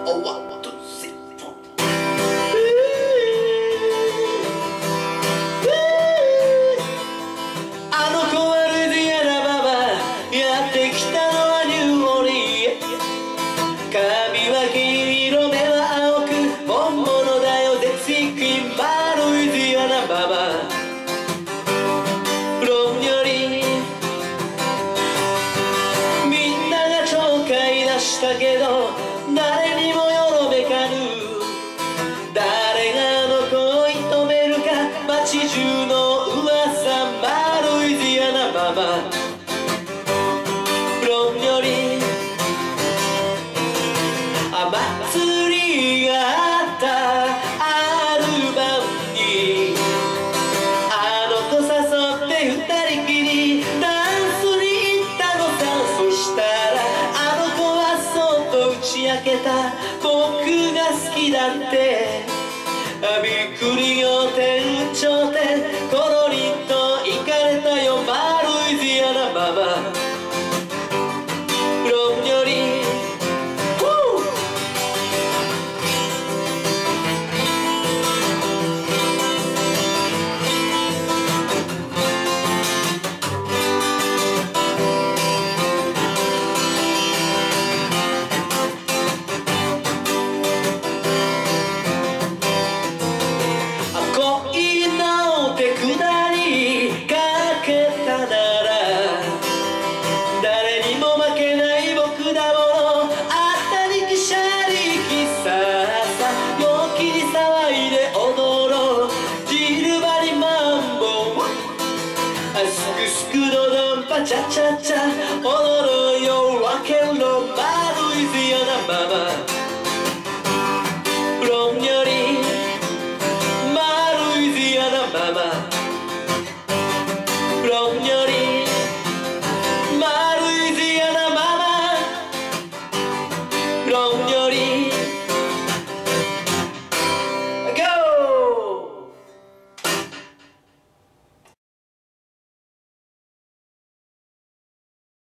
Oh, 1, 2, 3, 4. あの子はルイジアナババ、やってきたのはニューオーリー。髪は黄色、目は青く、本物だよ絶品バールイジアナババ。論よりみんなが紹介出したけど誰にもよろべかぬ。誰があの子を射止めるか、街中の噂マルイジアナババ。論より祭りがあったアルバムにあの子誘って二人きりダンスに行ったのさ。そしたらあの子はそっと打ち明けた、僕が好きだって。びっくり仰天頂点、コロリと行かれたよマルイジアナババ。論より恋の手下りかけたなら誰にも負けない僕だもの。あったりきしゃりきささ陽気に騒いで踊ろうジルバリマンボウ。すくすくのドンパチャチャチャ踊ろう